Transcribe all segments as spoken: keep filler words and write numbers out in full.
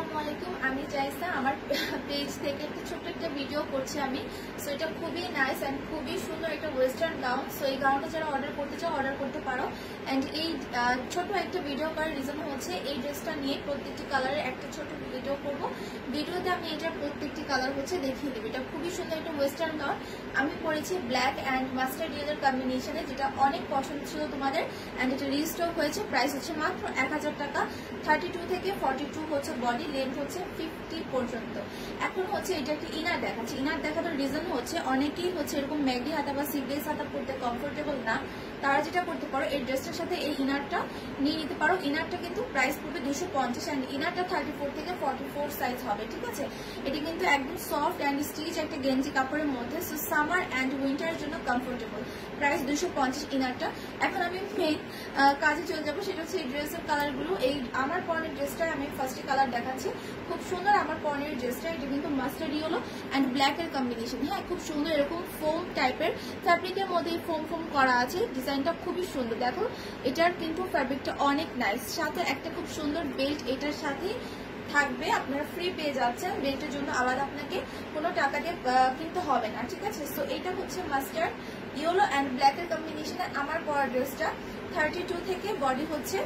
আসসালামু আলাইকুম, আমি জাইসা। আমার পেজ থেকে একটা ছোট্ট একটা ভিডিও করছি আমি। সো এটা খুবই নাইস অ্যান্ড খুবই সুন্দর একটা ওয়েস্টার্ন গাউন। সো এই গাউনটা যারা অর্ডার করতে চাও অর্ডার করতে পারো। অ্যান্ড এই ছোট একটা ভিডিও করার রিজন হচ্ছে এই ড্রেসটা নিয়ে প্রত্যেকটি কালারের একটা ছোট ভিডিও করব। ভিডিওতে আমি এটার প্রত্যেকটি কালার হচ্ছে দেখিয়ে দেবো। এটা খুবই সুন্দর একটা ওয়েস্টার্ন গাউন। আমি পরেছি ব্ল্যাক অ্যান্ড মাস্টার্ড ইয়েলোর কম্বিনেশনে, যেটা অনেক পছন্দ ছিল তোমাদের। অ্যান্ড এটা রিস্টক হয়েছে, প্রাইস হচ্ছে মাত্র এক হাজার টাকা। থার্টি টু থেকে ফর্টি টু হচ্ছে বডি, লেন্থ হচ্ছে ফিফটি পর্যন্ত। এখন হচ্ছে এটা একটি ইনার দেখাচ্ছে। ইনার দেখানোর রিজন হচ্ছে অনেকেই হচ্ছে এরকম ম্যাগি হাতা বা সিগলেস হাতা পরতে কমফোর্টেবল না, তারা যেটা করতে পারো এই ড্রেসটার সাথে এই ইনারটা নিয়ে নিতে পারো। ইনারটা কিন্তু প্রাইস পড়বে দুশো পঞ্চাশ অ্যান্ড ইনারটা থার্টি ফোর থেকে ফর্টি ফোর সাইজ হবে, ঠিক আছে। এটি কিন্তু একদম সফট অ্যান্ড স্টিচ একটা গেঞ্জি কাপড়ের মধ্যে, সো সামার অ্যান্ড উইন্টারের জন্য কমফোর্টেবল। প্রাইস দুশো পঞ্চাশ ইনারটা। এখন আমি মেইন কাজে চলে যাবো, সেটা হচ্ছে এই ড্রেসের কালারগুলো। এই আমার পরনের ড্রেসটা আমি ফার্স্টে কালার দেখাচ্ছি। খুব সুন্দর আমার পরনের ড্রেসটা, এটা কিন্তু মাস্টার্ড ইয়েলো অ্যান্ড ব্ল্যাক এর কম্বিনেশন। হ্যাঁ, খুব সুন্দর এরকম ফোম টাইপের ফ্যাব্রিকের মধ্যে ফোম ফোম করা আছে। ডিজাইনটা খুবই সুন্দর, দেখো এটার কিন্তু ফ্যাব্রিকটা অনেক নাইস। সাথে একটা খুব সুন্দর বেল্ট এটার সাথে থাকবে, আপনারা ফ্রি পেয়ে যাচ্ছেন। বেল্টের জন্য আলাদা আপনাকে কোনো টাকা দিয়ে কিনতে হবে না, ঠিক আছে। সো এটা হচ্ছে মাস্টার্ড ইয়েলো অ্যান্ড ব্ল্যাক এর কম্বিনেশনে আমার পরা ড্রেসটা। থার্টি টু থেকে বডি হচ্ছে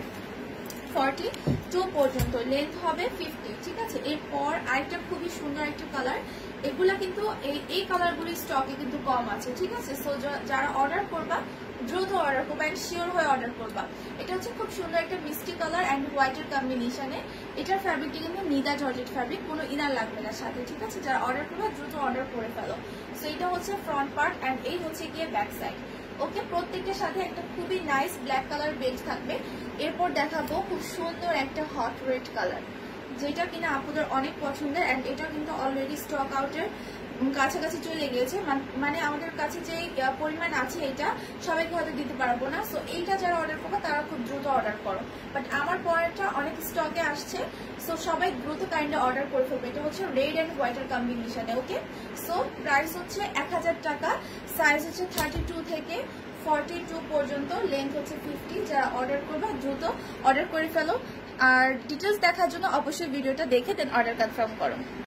ফর্টি টু পর্যন্ত, লেন্থ হবে ফিফটি, ঠিক আছে। এরপর আরেকটা খুবই সুন্দর একটা কালার, এগুলা কিন্তু এই এই কালারগুলি স্টকে কিন্তু কম আছে, ঠিক আছে। সো যারা অর্ডার করবা দ্রুত অর্ডার করবা অ্যান্ড শিওর হয়ে অর্ডার করবা। এটা হচ্ছে খুব সুন্দর একটা মিষ্টি কালার অ্যান্ড হোয়াইটের কম্বিনেশনে। এটার ফ্যাব্রিকটা কিন্তু নিদা জর্জেট ফ্যাব্রিক, কোনো ইনার লাগবে না সাথে, ঠিক আছে। যারা অর্ডার করবা দ্রুত অর্ডার করে ফেলো। সো এটা হচ্ছে ফ্রন্ট পার্ট অ্যান্ড এই হচ্ছে গিয়ে ব্যাক সাইড। ওকে, প্রত্যেকটার সাথে একটা খুবই নাইস ব্ল্যাক কালার বেল্ট থাকবে। এরপর দেখাবো খুব সুন্দর একটা হট রেড কালার, যেটা কিনা আপুদের অনেক পছন্দের অ্যান্ড এটা কিন্তু অলরেডি স্টক আউটের কাছাকাছি চলে গিয়েছে। মানে আমাদের কাছে যে পরিমাণ আছে এটা সবাইকে হয়তো দিতে পারবো না। সো এইটা যারা অর্ডার করবে তারা খুব দ্রুত অর্ডার করো, বাট আমার পরেরটা অনেক স্টকে আসছে। সো সবাই দ্রুত কাইন্ডলি অর্ডার করে ফেলবে। এটা হচ্ছে রেড অ্যান্ড হোয়াইটের কম্বিনেশনে। ওকে, সো প্রাইস হচ্ছে এক হাজার টাকা। সাইজ হচ্ছে থার্টি টু থেকে ফর্টি টু পর্যন্ত, লেন্থ হচ্ছে ফিফটি। যারা অর্ডার করবে দ্রুত অর্ডার করে ফেলো। আর ডিটেলস দেখার জন্য অবশ্যই ভিডিওটা দেখে দেন অর্ডার কনফার্ম করো।